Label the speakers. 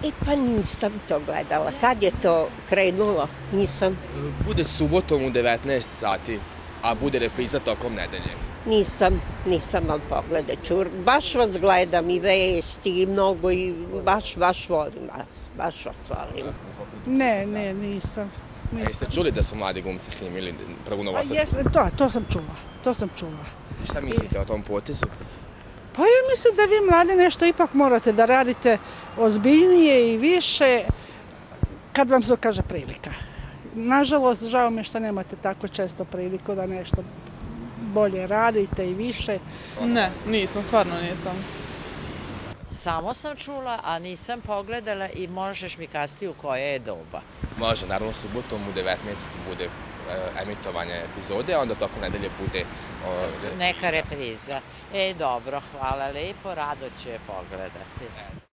Speaker 1: Pa nisam to gledala. Kad je to krenulo? Nisam.
Speaker 2: Bude subotom u 19 sati, a bude repriza tokom nedelje.
Speaker 1: Nisam, ali pogledat ću. Baš vas gledam i vesti i mnogo i baš volim vas. Baš vas volim.
Speaker 3: Ne, nisam.
Speaker 2: Jeste čuli da su mladi glumci snimili prvu novosadsku?
Speaker 3: To sam čula.
Speaker 2: I šta mislite o tom potezu?
Speaker 3: Pa ja mislim da vi mladi nešto ipak morate da radite ozbiljnije i više kad vam se kaže prilika. Nažalost, žao mi je što nemate tako često priliku da nešto bolje radite i više.
Speaker 4: Ne, stvarno nisam.
Speaker 5: Samo sam čula, a nisam pogledala i možeš mi kazati u koje je doba.
Speaker 2: Može, naravno subotom u 19 bude emitovanje epizode, a onda tokom nedelje bude...
Speaker 5: Neka repriza. Dobro, hvala lepo, rado ću je pogledati.